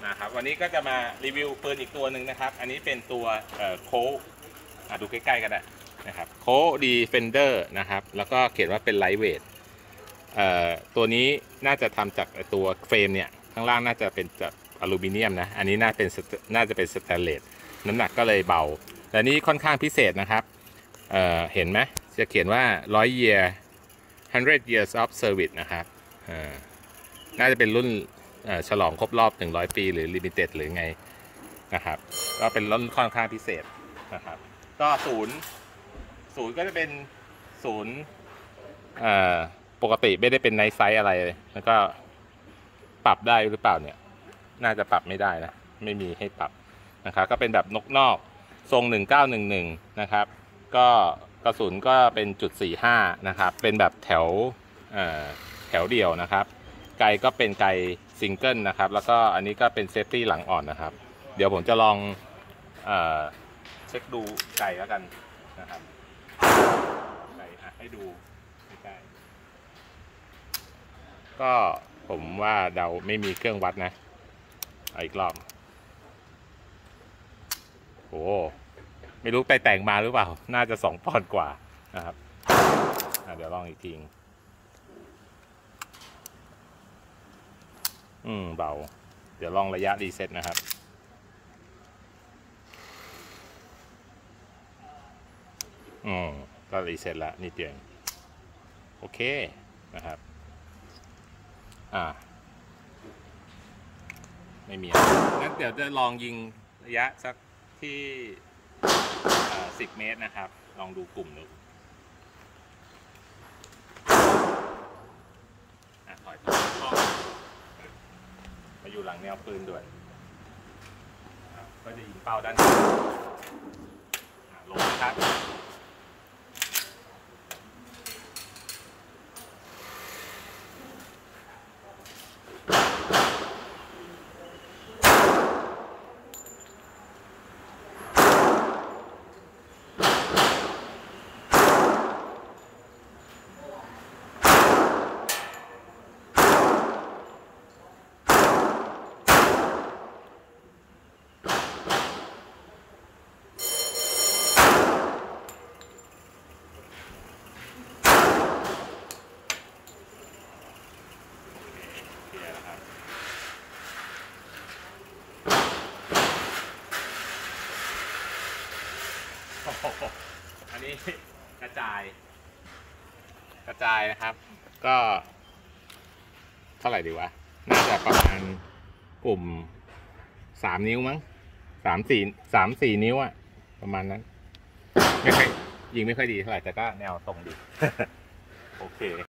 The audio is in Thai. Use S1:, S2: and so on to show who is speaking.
S1: นะครับวันนี้ก็จะมารีวิวปืนอีกตัวหนึ่งนะครับอันนี้เป็นตัวโค้ดดูใกล้ๆกันได้นะครับโค้ดดีเฟนเดอร์นะครับแล้วก็เขียนว่าเป็นไลท์เวทตัวนี้น่าจะทำจากตัวเฟรมเนี่ยข้างล่างน่าจะเป็นจากอลูมิเนียมนะอันนี้น่าจะเป็นสแตนเลสน้ำหนักก็เลยเบาแต่นี้ค่อนข้างพิเศษนะครับเห็นไหมจะเขียนว่า100 year 100 years of service นะครับน่าจะเป็นรุ่นฉลองครบรอบ100 ปีหรือ Limited หรือไงนะครับก็เป็นรุ่นค่อนข้างพิเศษนะครับก็ศูนย์ก็จะเป็นศูนย์ปกติไม่ได้เป็นไนท์ไซส์อะไรแล้วก็ปรับได้หรือเปล่าเนี่ยน่าจะปรับไม่ได้นะไม่มีให้ปรับนะครับก็เป็นแบบนกนอกทรง 1911นะครับก็กระสุนก็เป็น.45นะครับเป็นแบบแถวเดียวนะครับไกก็เป็นไกซิงเกิลนะครับแล้วก็อันนี้ก็เป็นเซฟตี้หลังอ่อนนะครับเดี๋ยวผมจะลองเช็คดูไกแล้วกันนะครับไกให้ดูใกล้ๆก็ผมว่าเดาไม่มีเครื่องวัดนะอีกรอบโอ้ไม่รู้ไปแต่งมาหรือเปล่าน่าจะ2 ปอนด์กว่านะครับเดี๋ยวลองอีกทีเบาเดี๋ยวลองระยะรีเซ็ตนะครับก็รีเซ็ตแล้วนิดเดียวโอเคนะครับไม่มีงั้นเดี๋ยวจะลองยิงระยะสักที่10 เมตรนะครับลองดูกลุ่มดูถอยมาอยู่หลังแนวปืนด้วยก็จะยิงเป้าด้านลงนะครับอันนี้กระจายนะครับก็เท่าไหร่ดีวะน่าจะประมาณกลุ่ม3 นิ้วมั้ง3-4 นิ้วอะประมาณนั้นไม่ค่อยยิงไม่ค่อยดีเท่าไหร่แต่ก็แนวตรงดีโอเค